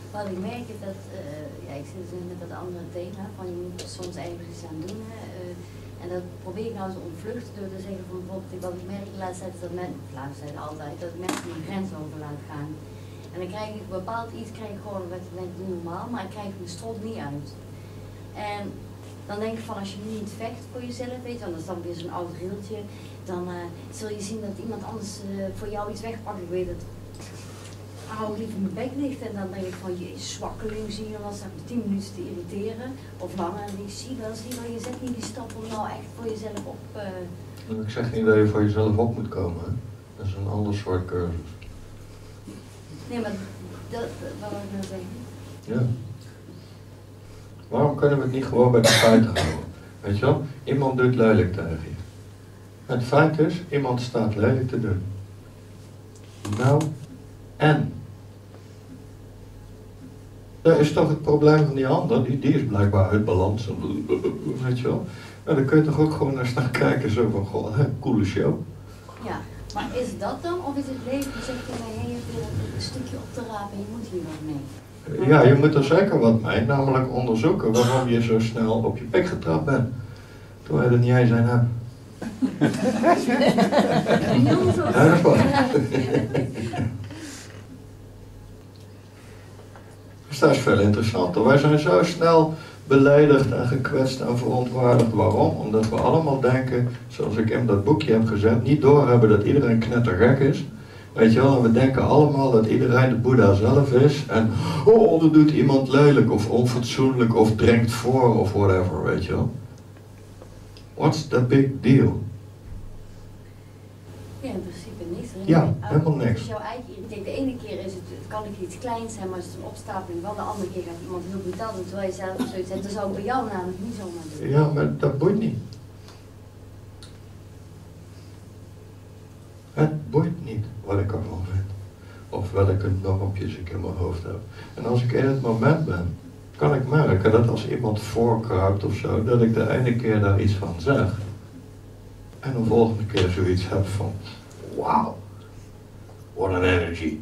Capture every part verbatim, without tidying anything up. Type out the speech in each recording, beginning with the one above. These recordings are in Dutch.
Wat ik merk is dat, uh, ja, ik zit dus met dat andere thema, van je moet er soms ergens iets aan doen. Hè. Uh, en dat probeer ik nou zo ontvluchten door te zeggen van bijvoorbeeld, wat ik merk de laatste tijd is dat men, de laatste tijd altijd, dat mensen die grens over laten gaan. En dan krijg ik bepaald iets, krijg ik gewoon, wat ik denk, doe normaal, maar ik krijg mijn strot niet uit. En dan denk ik van, als je niet vecht voor jezelf, weet je, want dat is dan weer zo'n oud rieltje, dan uh, zul je zien dat iemand anders uh, voor jou iets wegpakt. Ik weet het. Hou ik liever mijn bek dicht en dan denk ik van, je zwakkeling, zie je dan staat me tien minuten te irriteren of langer en ik zie wel, zie wel, je zet niet die stap om nou echt voor jezelf op. Uh... Ik zeg niet dat je voor jezelf op moet komen, hè? Dat is een ander soort cursus. Nee, maar dat, wat wil ik nou zeggen? Ja. Waarom kunnen we het niet gewoon bij de feiten houden? Weet je wel? Iemand doet lelijk tegen je. Het feit is, iemand staat lelijk te doen. Nou, en? Dat is toch het probleem van die ander, die, die is blijkbaar uit balans. Weet je wel? En dan kun je toch ook gewoon naar staan kijken, zo van, goh, hè, coole show. Ja, maar is dat dan, of is het leven, zegt je mij, hé, je wil een stukje op te rapen, je moet hier wat mee? Ja, je moet er zeker wat mee, namelijk onderzoeken waarom je zo snel op je pik getrapt bent. Terwijl je er niet eens aan hebt. Ja, dat is waar. Dus dat is veel interessanter. Wij zijn zo snel beledigd en gekwetst en verontwaardigd. Waarom? Omdat we allemaal denken, zoals ik in dat boekje heb gezet, niet doorhebben dat iedereen knettergek is. Weet je wel, en we denken allemaal dat iedereen de Boeddha zelf is. En, oh, er doet iemand lelijk of onfatsoenlijk of drinkt voor of whatever, weet je wel. What's the big deal? Ja, in principe niks. Ja, helemaal niks. Dus jouw eigen irritatie. De ene keer is het, het kan ik iets kleins zijn, maar is het een opstapeling van. De andere keer gaat iemand heel brutaal doen, terwijl je zelf zoiets hebt. Dat zou ik bij jou namelijk niet zomaar doen. Ja, maar dat boeit niet. Het boeit niet wat ik ervan vind. Of welke normpjes ik in mijn hoofd heb. En als ik in het moment ben, kan ik merken dat als iemand voorkruipt of zo, dat ik de ene keer daar iets van zeg. En de volgende keer zoiets heb van, wauw, what an energy.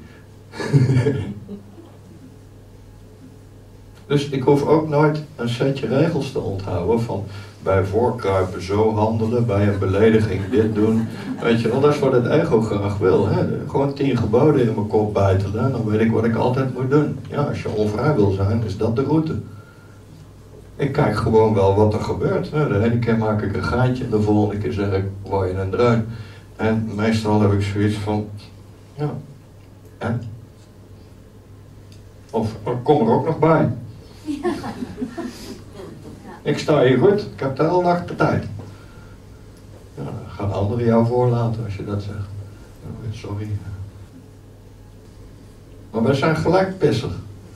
Dus ik hoef ook nooit een setje regels te onthouden van bij voorkruipen zo handelen, bij een belediging dit doen. Weet je wel, dat is wat het ego graag wil. Hè? Gewoon tien geboden in mijn kop bijtelen en dan weet ik wat ik altijd moet doen. Ja, als je onvrij wil zijn, is dat de route. Ik kijk gewoon wel wat er gebeurt. Hè? De ene keer maak ik een gaatje en de volgende keer zeg ik, word je een dreun. En meestal heb ik zoiets van, ja, en? Of kom er ook nog bij. Ja. Ik sta hier goed, ik heb de hele nacht de tijd. Ja, dan gaan anderen jou voorlaten als je dat zegt. Sorry. Maar wij zijn gelijk pissig.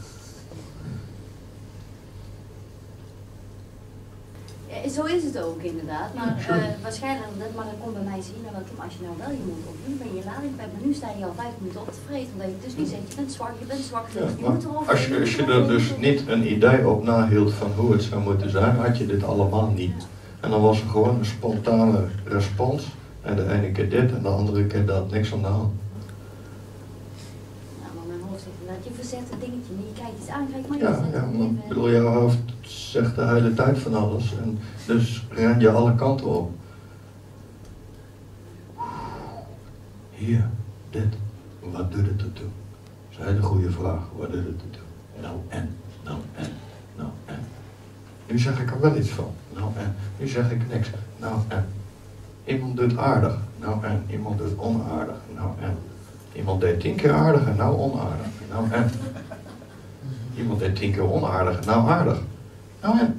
Ja, zo is het ook inderdaad, maar uh, waarschijnlijk, maar dat komt bij mij zien, want als je nou wel je mond opdoet, ben je lading bij, maar nu sta je al vijf minuten op te vreten, omdat je dus niet zegt, je bent zwak, je bent zwak, ja, je moet erover. Als je, als je er dus niet een idee op nahield van hoe het zou moeten zijn, had je dit allemaal niet. En dan was er gewoon een spontane respons, en de ene keer dit en de andere keer dat, niks aan de hand. Nou, maar mijn hoofd zegt inderdaad, je verzet een dingetje, je kijkt iets aan, kijk maar Ja, je ja, maar ik bedoel, jouw hoofd zegt de hele tijd van alles en dus ren je alle kanten op. Hier, dit, wat doet het ertoe? Dat is een hele goede vraag, wat doet het ertoe? Nou en, nou en, nou en. Nu zeg ik er wel iets van, nou en. Nu zeg ik niks, nou en. Iemand doet aardig, nou en. Iemand doet onaardig, nou en. Iemand deed tien keer aardig en nou onaardig, nou en. Iemand deed tien keer onaardig en nou aardig. Nou en.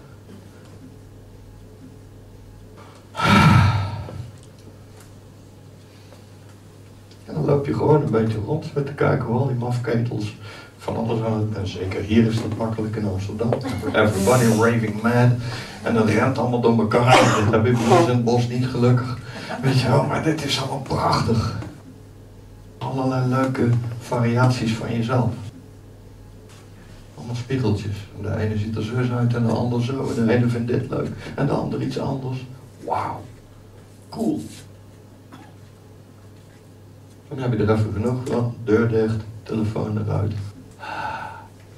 En dan loop je gewoon een beetje rond met te kijken hoe al die mafketels van alles aan het... En zeker hier is dat makkelijk in Amsterdam. Everybody raving mad. En dat rent allemaal door elkaar. Dit heb ik in het bos niet gelukkig. Weet je wel, maar dit is allemaal prachtig. Allerlei leuke variaties van jezelf. Allemaal spiegeltjes. En de ene ziet er zo uit en de ander zo. En de ene vindt dit leuk en de ander iets anders. Wauw. Cool. Dan heb je er even genoeg van. Deur dicht, telefoon eruit.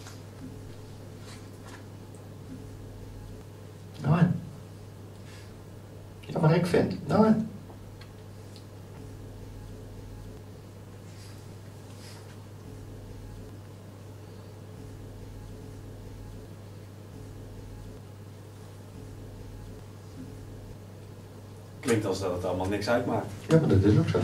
belangrijk vindt? Nou, Klinkt als dat het allemaal niks uitmaakt. ja, maar dat is ook zo.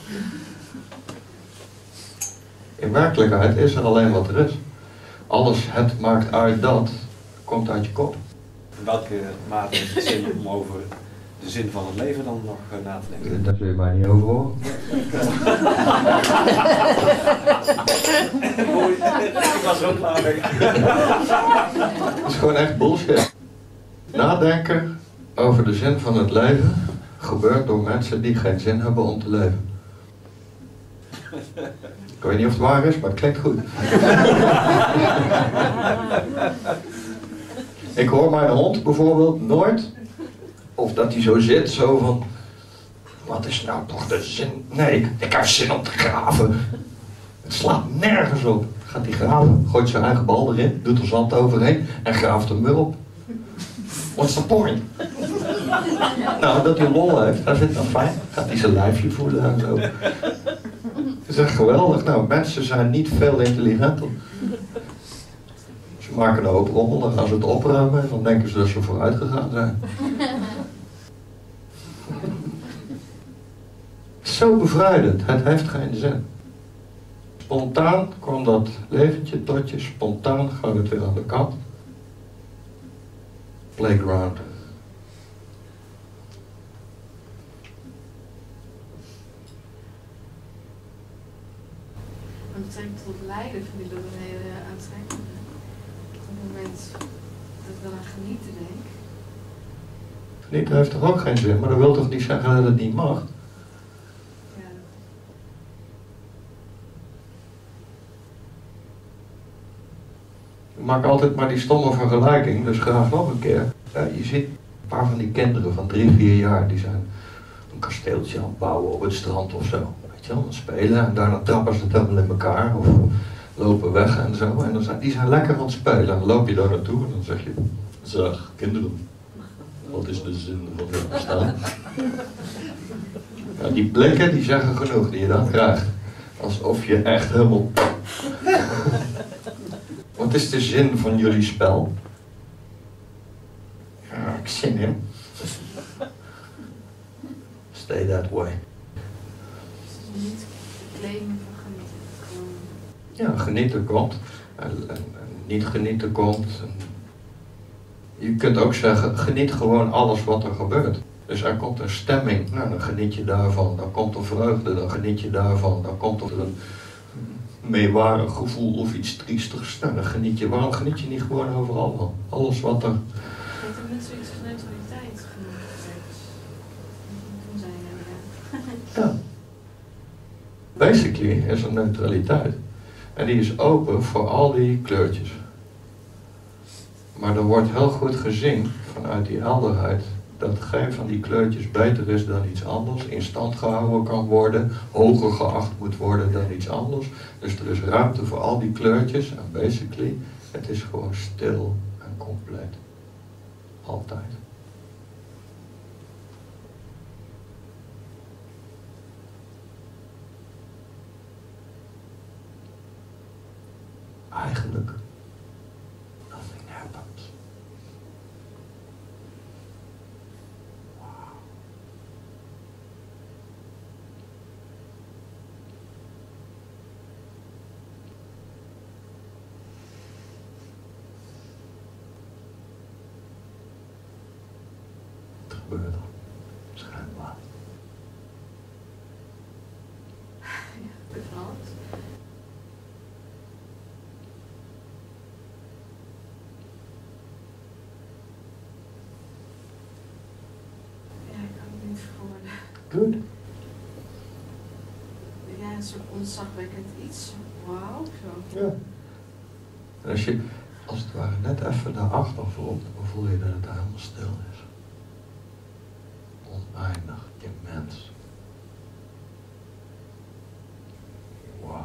In werkelijkheid is er alleen wat er is. Alles het maakt uit dat, komt uit je kop. In welke mate heeft het zin om over de zin van het leven dan nog uh, na te denken? Daar zul je mij niet over horen. Mooi, ik was er ook klaar mee. Het is gewoon echt bullshit. Nadenken over de zin van het leven gebeurt door mensen die geen zin hebben om te leven. Ik weet niet of het waar is, maar het klinkt goed. Ik hoor mijn hond bijvoorbeeld nooit, of dat hij zo zit, zo van, wat is nou toch de zin? Nee, ik, ik heb zin om te graven. Het slaat nergens op. Gaat hij graven, gooit zijn eigen bal erin, doet er zand overheen en graaft een mur op. What's the point? Nou, dat hij lol heeft, hij vindt dat fijn. Gaat hij zijn lijfje voelen en zo. Het is echt geweldig. Nou, mensen zijn niet veel intelligenter. Ze maken een hoop rommel, dan gaan ze het opruimen en dan denken ze dat ze vooruit gegaan zijn. Zo bevrijdend, het heeft geen zin. Spontaan kwam dat leventje tot je, spontaan gaat het weer aan de kant. Playground. Met betrekking tot het lijden vind ik dat een hele aantrekkelijke. Op het moment dat ik dan aan genieten denk. Genieten heeft toch ook geen zin, maar dat wil toch niet zeggen dat het niet mag? Ja. Ik maak altijd maar die stomme vergelijking, dus graag nog een keer. Ja, je ziet een paar van die kinderen van drie, vier jaar, die zijn een kasteeltje aan het bouwen op het strand of zo. Weet je wel, dan spelen en daarna trappen ze het helemaal in elkaar of lopen weg en zo. En dan zijn, die zijn lekker aan het spelen en dan loop je daar naartoe en dan zeg je, zeg kinderen, wat is de zin van het bestaan? Ja, die blikken die zeggen genoeg die je dan krijgt. Alsof je echt helemaal... Wat is de zin van jullie spel? Ja, ik zin in. Stay that way. Dus niet claimen van genieten. Gewoon... Ja, genieten komt. En, en, en niet genieten komt. En je kunt ook zeggen, geniet gewoon alles wat er gebeurt. Dus er komt een stemming, nou dan geniet je daarvan. Dan komt er vreugde, dan geniet je daarvan. Dan komt er een meewarig gevoel of iets triestigs. Nou dan geniet je. Waarom geniet je niet gewoon overal van? Alles wat er... Heeft er mensen iets van neutraliteit genoemd? Toen zijn we Ja. Basically is er neutraliteit. En die is open voor al die kleurtjes. Maar er wordt heel goed gezien vanuit die helderheid dat geen van die kleurtjes beter is dan iets anders, in stand gehouden kan worden, hoger geacht moet worden dan iets anders. Dus er is ruimte voor al die kleurtjes en basically, het is gewoon stil en compleet. Altijd. Eigenlijk, nothing happens. Wow. Het gebeurt er. Schijnbaar. Ja, bevalt. Ja, ik kan het niet verwoorden. Good. Ja, een soort ontzagwekkend iets. Wauw, zo. Ja. En als je, als het ware, net even daarachter voelt, dan voel je dat het helemaal stil is. Oneindig, immens. Wauw.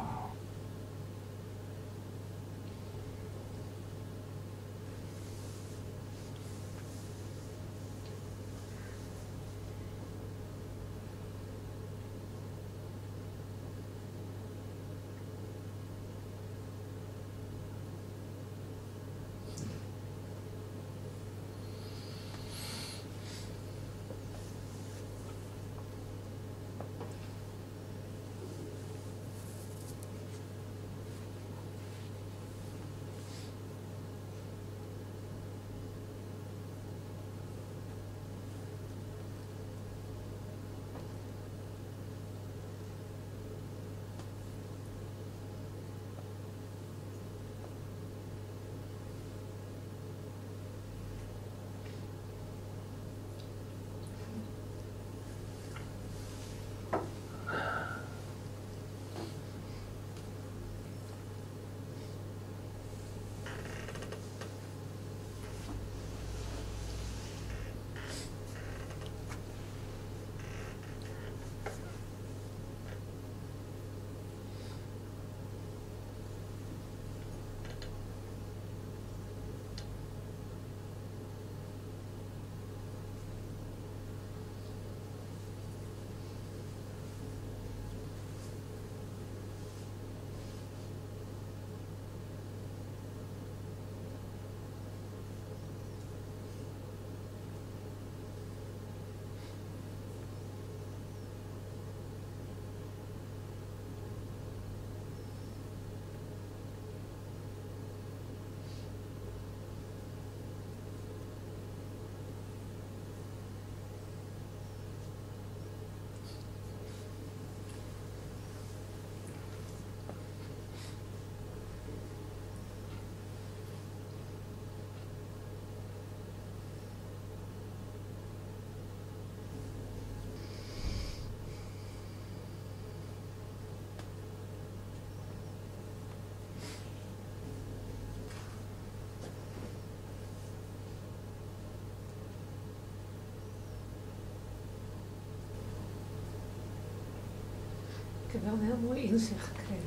heb wel een heel mooi inzicht gekregen.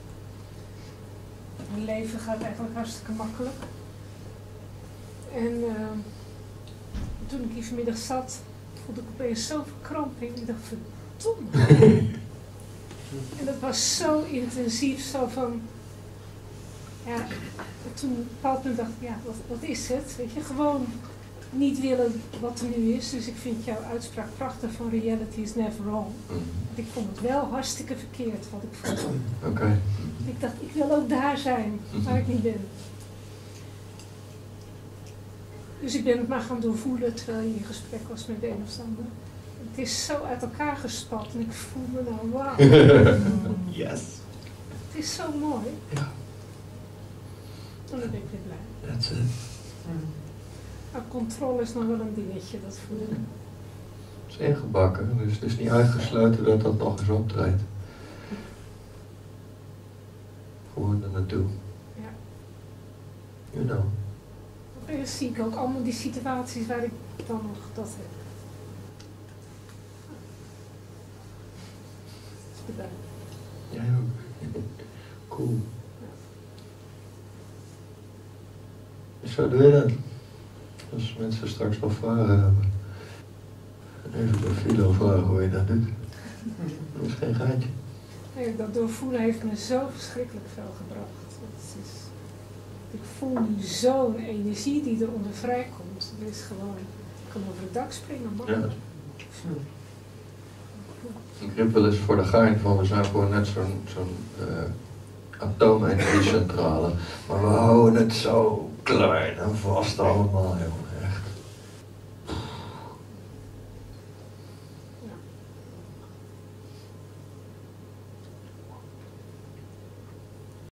Mijn leven gaat eigenlijk hartstikke makkelijk. En uh, toen ik hier vanmiddag zat, voelde ik opeens zoveel verkramping. Ik dacht, verdomme. En dat was zo intensief, zo van... Ja, toen op een bepaald moment dacht ik, ja, wat, wat is het? Weet je, gewoon niet willen wat er nu is. Dus ik vind jouw uitspraak prachtig van reality is never wrong. Ik vond het wel hartstikke verkeerd wat ik vond. Oké. Okay. Ik dacht, ik wil ook daar zijn, waar ik niet ben. Dus ik ben het maar gaan doorvoelen terwijl je in gesprek was met de een of ander. Het is zo uit elkaar gespat en ik voel me nou, wauw. Yes. Het is zo mooi. Ja. En dan ben ik weer blij. That's it. Maar controle is nog wel een dingetje, dat voel ik. Het is ingebakken, dus het is niet uitgesloten dat dat nog eens optreedt. Gewoon er naartoe. Ja. You know. Opeens zie ik ook allemaal die situaties waar ik dan nog dat heb. Bedankt. Jij ook. Cool. Dus zo doe je dat. Als mensen straks nog vragen hebben. Even bij Philo vragen hoe je dat doet. Dat is geen gaatje. Nee, dat doorvoelen heeft me zo verschrikkelijk veel gebracht. Het is, ik voel nu zo'n energie die er onder vrijkomt. Het is gewoon, ik kan over het dak springen, man. Ja. Ik riep wel eens voor de gein van, we zijn gewoon net zo'n zo'n uh, atoomenergiecentrale. Maar we houden het zo klein en vast allemaal, jongen. Echt.